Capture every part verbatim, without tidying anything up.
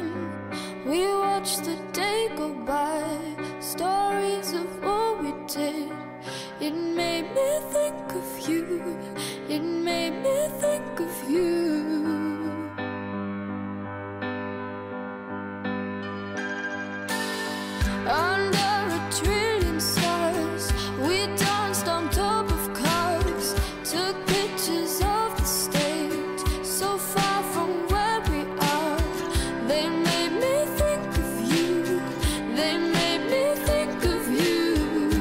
time. We watched the day go by, stories of what we did. It made me think of you, it made me think of you. Under a trillion stars, we danced on top of cars, took pictures of the stage, so far from where we are. They made me think of you, they made me think of you.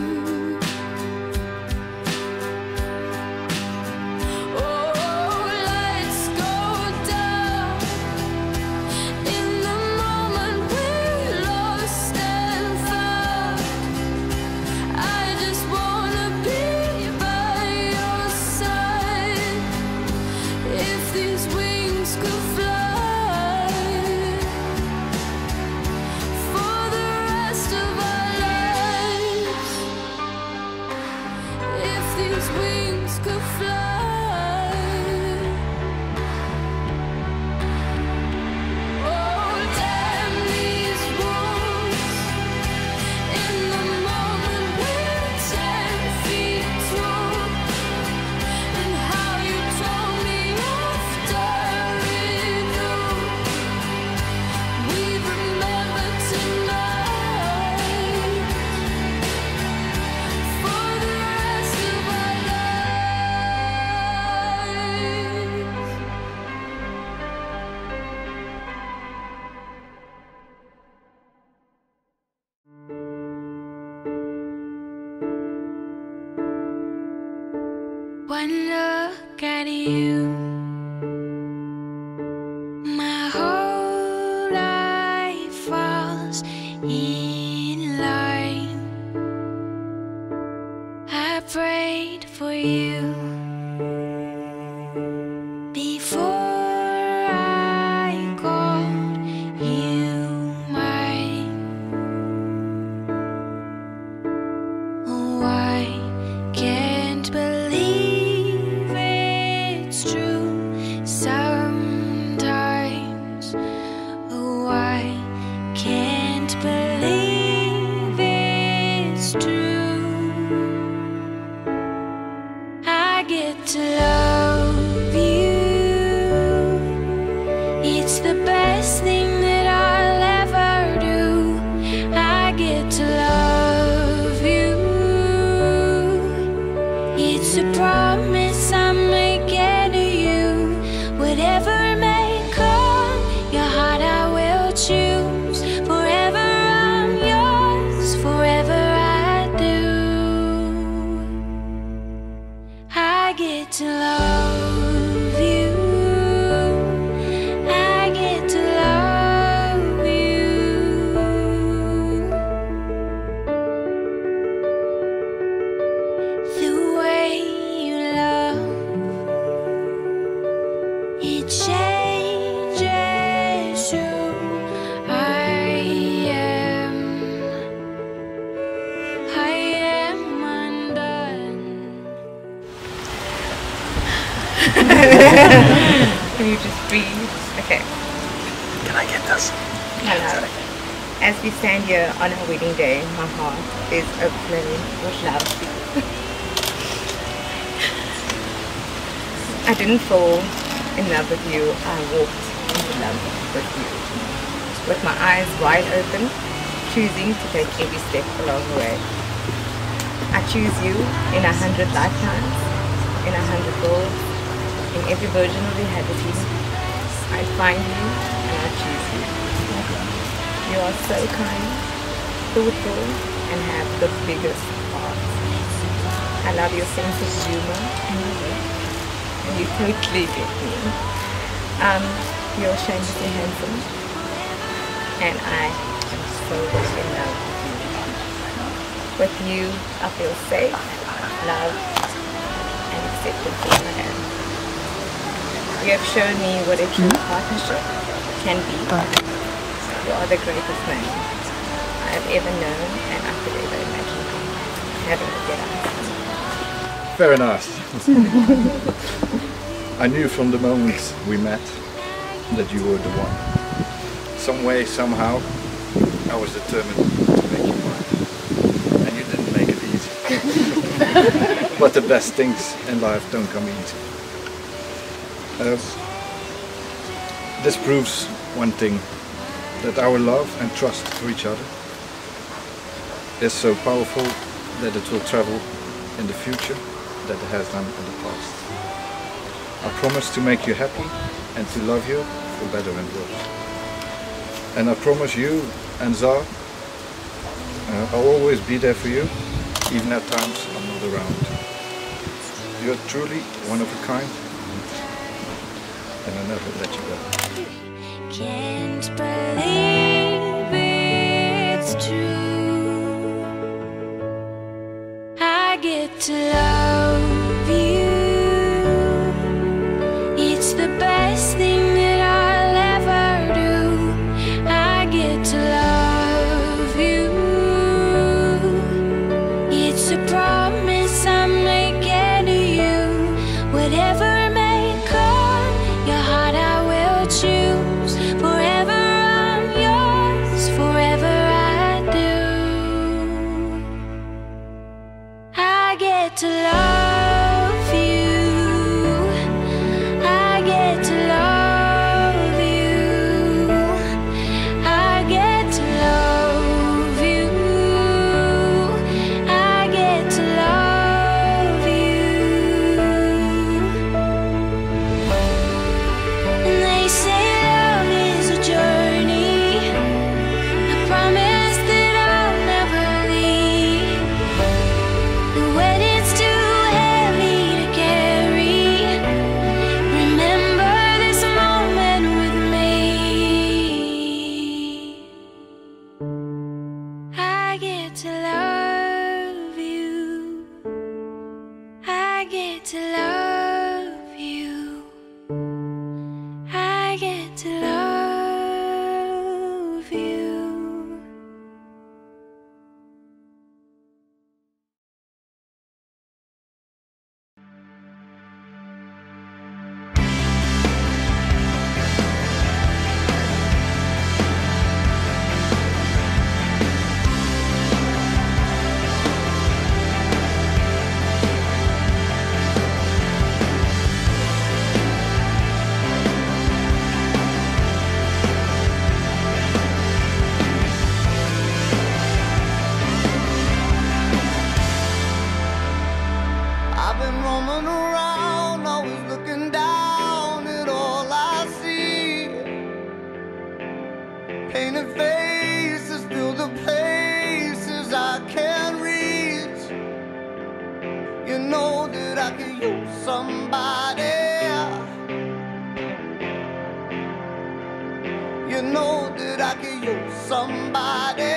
Oh, lights go down in the moment we lost and found. I just wanna be by your side. If these wings could fly for the rest of our lives, if these wings could fly. Oh, damn these wounds in the moment we're ten feet tall, and how you told me after it all. We remember tonight for the rest of our lives. One look at you, my whole life falls in line. I prayed for you before I called you mine. Oh, I can't believe it's true sometimes. Oh, I can't believe it's true. I get to love you. It's the best thing that I'll ever do. I get to love you. It's a promise I'm making to you. Whatever may come, your heart I will choose. Forever I'm yours, forever I do. I get to love you. I get to love you. The way you love, it changes who I am. I am undone. Can you just breathe? Okay. Can I get this? Hello. As we stand here on our wedding day, my heart is overflowing with love. I didn't fall in love with you, I walked into love with you. With my eyes wide open, choosing to take every step along the way. I choose you in a hundred lifetimes, in a hundred worlds, in every version of reality. I find you and I choose you. You are so kind, thoughtful, and have the biggest heart. I love your sense of humor and you totally get me. Um, you're shamelessly handsome, and I am so in love with you. With you, I feel safe, loved, and accepted for my hand. You have shown me what a true partnership can be. You are the greatest man I have ever known, and I could ever imagine having a good eyes. Faranaaz. I knew from the moment we met that you were the one. some way, somehow, I was determined to make you mine. And you didn't make it easy. But the best things in life don't come easy. Uh, this proves one thing, that our love and trust for each other is so powerful that it will travel in the future that it has done in the past. I promise to make you happy and to love you for better and worse. And I promise you and Zar, uh, I'll always be there for you, even at times I'm not around. You're truly one of a kind, and I'll never let you go. Can't believe it's true. I get to love you. It's the best thing that I'll ever do. I get to love you. It's a promise I'm making to you. Whatever may come, your heart I will choose. Forever I'm yours, forever I do. I get to love you. I get to love you. I get to love you. I get to love you. And they say love is a journey. I promise that I'll never leave. The weight is too heavy to carry. Remember this moment with me. I get to love you. I get to love you. I get to love you. I've been roaming around, always looking down at all I see. Painted faces fill the places I can't reach. You know that I could use somebody. You know that I could use somebody.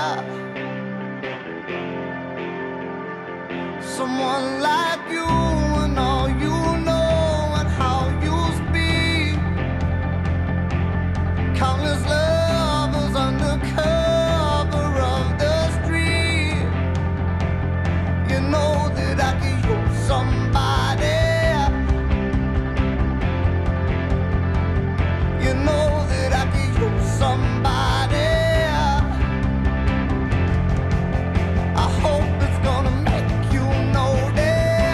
Someone like you and all you know and how you speak. Countless lovers under cover of the street. You know that I could use somebody. You know that I could use somebody. I hope it's gonna make you notice.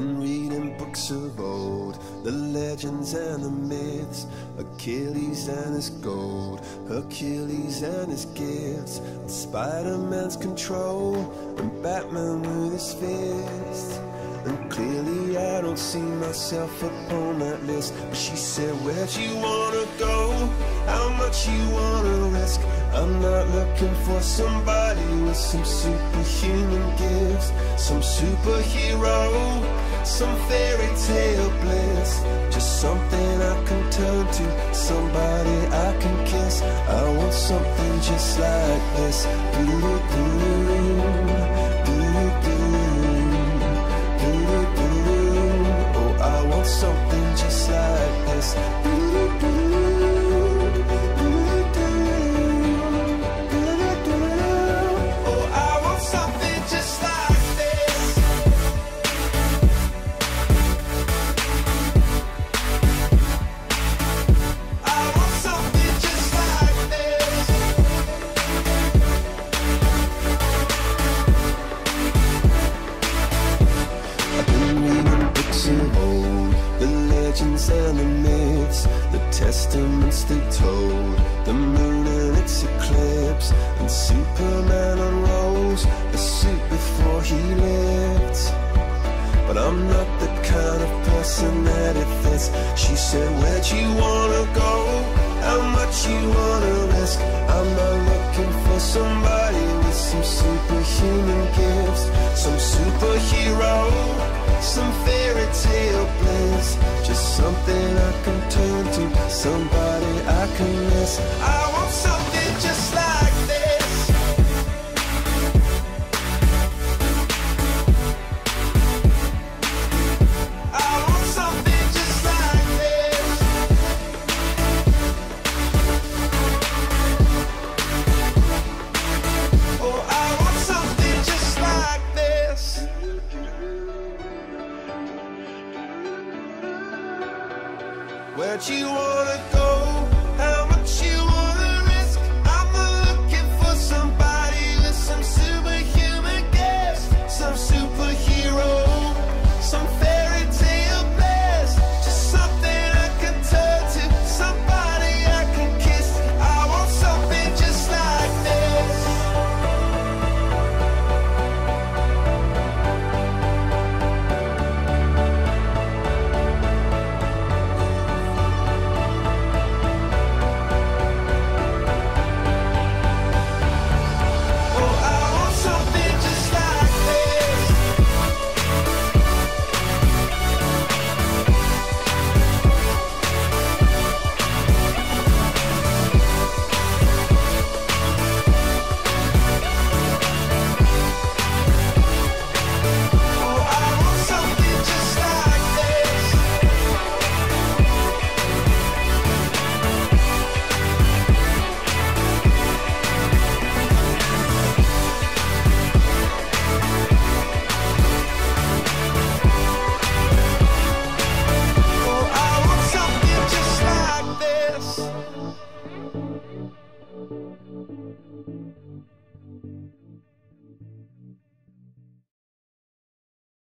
been reading books of old, the legends and the myths, Achilles and his gold, Hercules and his gifts, and Spider-Man's control, and Batman with his fists. And clearly I don't see myself upon that list. But she said, where'd you wanna go? How much you wanna risk? I'm not looking for somebody with some superhuman gifts, some superhero, some fairy tale bliss. Just something I can turn to, somebody I can kiss. I want something just like this. Doo-doo-doo, doo-doo-doo. Oh, I want something just like this. Oh, I want something just like this. I want something just like this. I've been reading books of old, the legends and the myths, the testaments they told, the moon and its eclipse, and Superman unrolls a suit before he lived. But I'm not the kind of person that it fits. She said, where'd you wanna go? How much you wanna risk? I'm not looking for somebody with some superhuman gifts, some superhero, some fairy tale bliss. Just something I can turn to, somebody I can miss. I want something just like this. I want something just like this. Oh, I want something just like this. Where'd you wanna go?